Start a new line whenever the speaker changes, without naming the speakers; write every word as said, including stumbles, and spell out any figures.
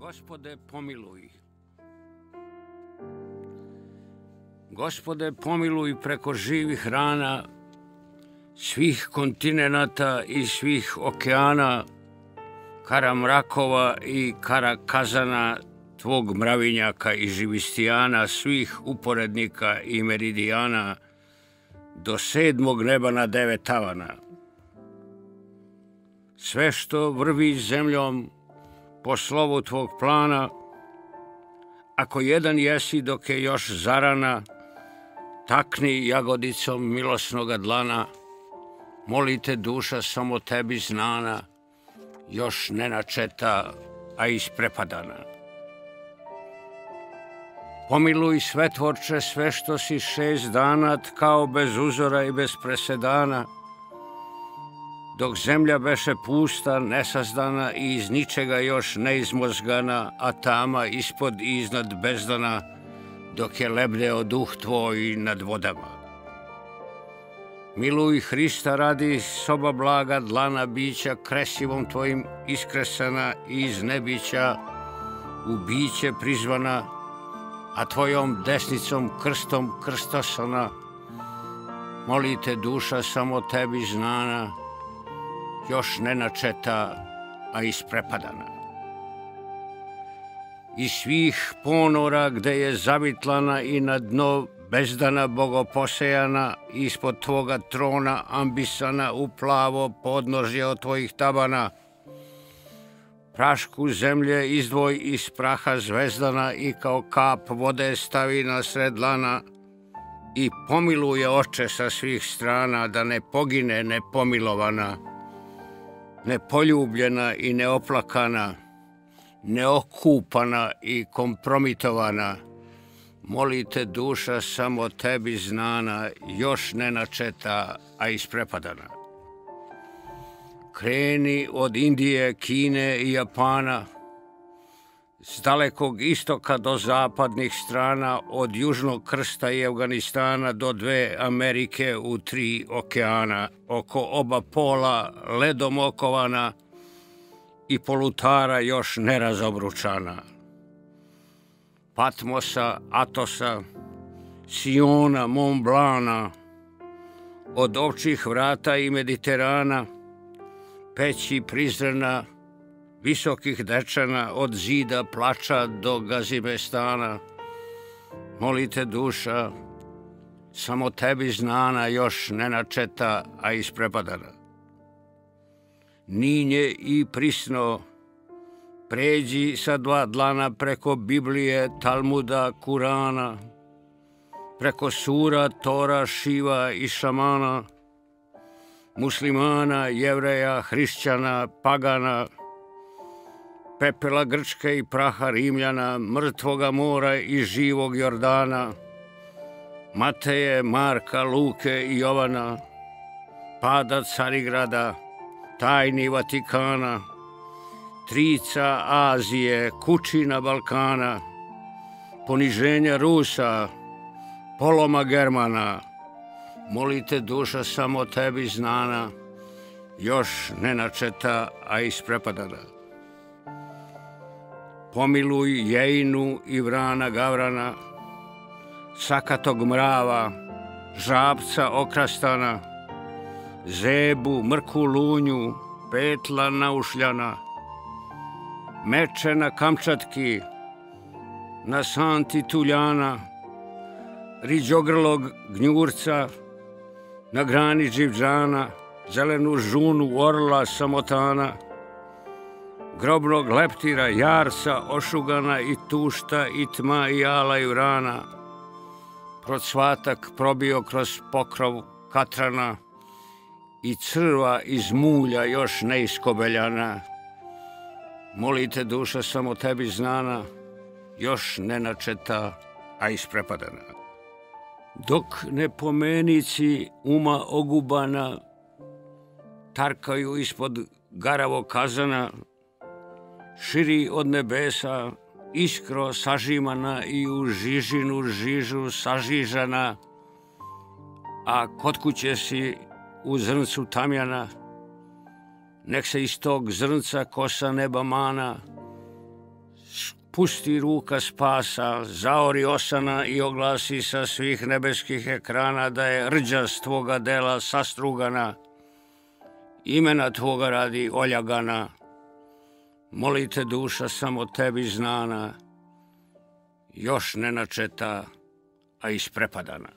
Gospode, pomiluj. Gospode, pomiluj preko živih rana svih kontinenata i svih okeana, kara mrakova i kara kazana, tvog mravinjaka i živistijana, svih uporednika i meridijana, do sedmog neba na devet tavana. Sve što vrvi zemljom po slovu tvog plana, ako jedan jesi dok je još zarana, takni jagodicom milosnoga dlana, molite duša samo tebi znana, još ne načeta, a isprepadana. Pomiluj svetvorče sve što si šest dana tkao bez uzora i bez presedana, dok zemlja beše pusta, nesazdana i iz ničega još neizmozgana, a tama ispod i iznad bezdana, dok je lebdeo duh tvoj nad vodama. Miluj Hrista radi, soba blaga dlana bića kresivom tvojim iskresana i iz nebića u biće prizvana, a tvojom desnicom krstom krstosana, molite duša samo tebi znana, još ne načeta, a isprepadana. Iz svih ponora gde je zavitlana i na dno bezdana bogoposejana, ispod tvoga trona ambisana u plavo podnožje od tvojih tabana, prašku zemlje izdvoj iz praha zvezdana i kao kap vode stavi na sred lana i pomiluje oče sa svih strana, da ne pogine nepomilovana, nepoljubljena i neoplakana, neokupana i kompromitovana, molite duša samo tebi znana, još ne načeta, a isprepadana. Kreni od Indije, Kine i Japana, s dalekog istoka do zapadnih strana, od južnog krsta i Afganistana do dve Amerike u tri okeana, oko oba pola ledom okovana i polutara još nerazobručana. Patmosa, Atosa, Siona, Mont Blana, od ovčjih vrata i Mediterana, peći Prizrena, visokih dečana, od zida plača do Gazimestana, molite duša, samo tebi znana, još ne načeta, a isprepadana. Ninje i prisno, pređi sa dva dlana preko Biblije, Talmuda, Kurana, preko sura, Tora, Šiva i šamana, muslimana, jevreja, hrišćana, pagana, pepela Grčke i praha Rimljana, mrtvoga mora i živog Jordana, Mateje, Marka, Luke i Jovana, pada Carigrada, tajni Vatikana, trica Azije, kućina Balkana, poniženja Rusa, poloma Germana, molite duša samo tebi znana, još ne načeta, a isprepadana. Pomiluj Jejnu i Vrana Gavrana, sakatog mrava, žabca okrastana, zebu, mrku lunju, petla naušljana, meče na Kamčatki, na santi tuljana, riđogrlog gnjurca, na grani dživđana, zelenu žunu orla samotana, grobnog leptira, jarca ošugana i tušta i tma i ala i vrana, procvatak probio kroz pokrov katrana i crva iz mulja još neiskobeljana, molite duša samo tebi znana, još ne načeta, a isprepadana. Dok ne pomenici uma ogubana tarkaju ispod garavog kazana, širi od nebesa, iskro sažimana i u žižinu žižu sažižana, a kod kuće si u zrncu tamjana, nek se iz tog zrnca kosa neba mana, pusti ruka spasa, zaori osana i oglasi sa svih nebeskih ekrana da je rđa s tvoga dela sastrugana, imena tvoga radi oljagana, moli te duša samo tebi znana, još ne načeta, a isprepadana.